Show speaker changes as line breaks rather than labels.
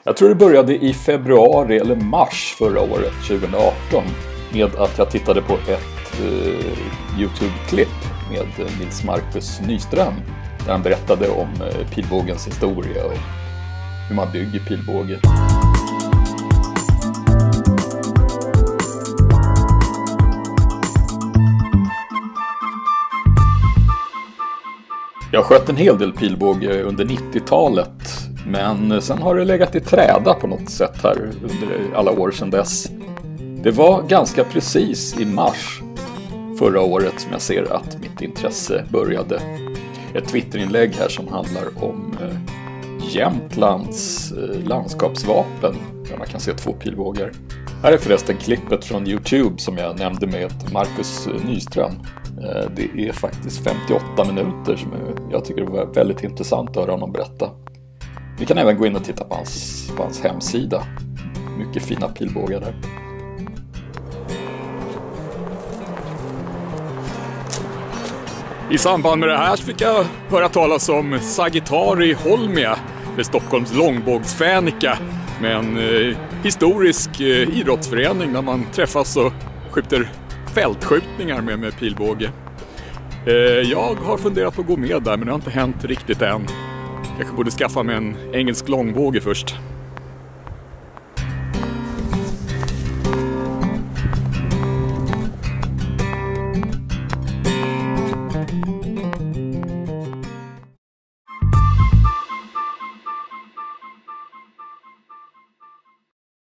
Jag tror det började i februari eller mars förra året, 2018, med att jag tittade på ett YouTube-klipp med Nils Marcus Nyström där han berättade om pilbågens historia och hur man bygger pilbåge. Jag sköt en hel del pilbåge under 90-talet, men sen har det legat i träda på något sätt här under alla år sedan dess. Det var ganska precis i mars förra året som jag ser att mitt intresse började. Ett Twitterinlägg här som handlar om Jämtlands landskapsvapen, där man kan se 2 pilbågar. Här är förresten klippet från YouTube som jag nämnde med Marcus Nyström. Det är faktiskt 58 minuter som jag tycker det var väldigt intressant att höra honom berätta. Vi kan även gå in och titta på hans hemsida. Mycket fina pilbågar där.
I samband med det här fick jag höra talas om Sagittari Holmia med Stockholms långbågsfänika, med en historisk idrottsförening där man träffas och skjuter fältskjutningar med pilbåge. Jag har funderat på att gå med där, men det har inte hänt riktigt än. Kanske borde skaffa mig en engelsk långbåge först.